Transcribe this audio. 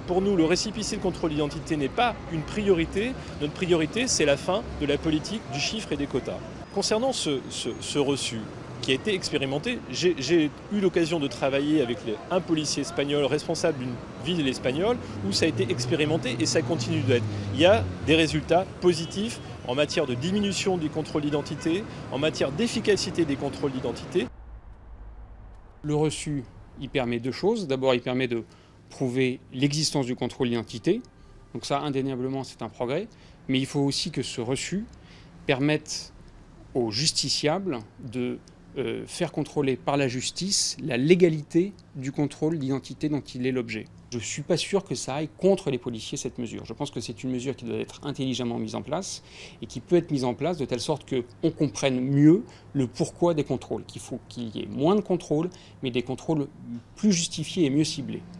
Pour nous, le récépissé de contrôle d'identité n'est pas une priorité. Notre priorité, c'est la fin de la politique du chiffre et des quotas. Concernant ce reçu qui a été expérimenté, j'ai eu l'occasion de travailler avec un policier espagnol responsable d'une ville espagnole où ça a été expérimenté et ça continue d'être. Il y a des résultats positifs en matière de diminution des contrôles d'identité, en matière d'efficacité des contrôles d'identité. Le reçu, il permet deux choses. D'abord, il permet de prouver l'existence du contrôle d'identité. Donc ça, indéniablement, c'est un progrès. Mais il faut aussi que ce reçu permette aux justiciables de faire contrôler par la justice la légalité du contrôle d'identité dont il est l'objet. Je ne suis pas sûr que ça aille contre les policiers, cette mesure. Je pense que c'est une mesure qui doit être intelligemment mise en place et qui peut être mise en place de telle sorte qu'on comprenne mieux le pourquoi des contrôles, qu'il faut qu'il y ait moins de contrôles, mais des contrôles plus justifiés et mieux ciblés.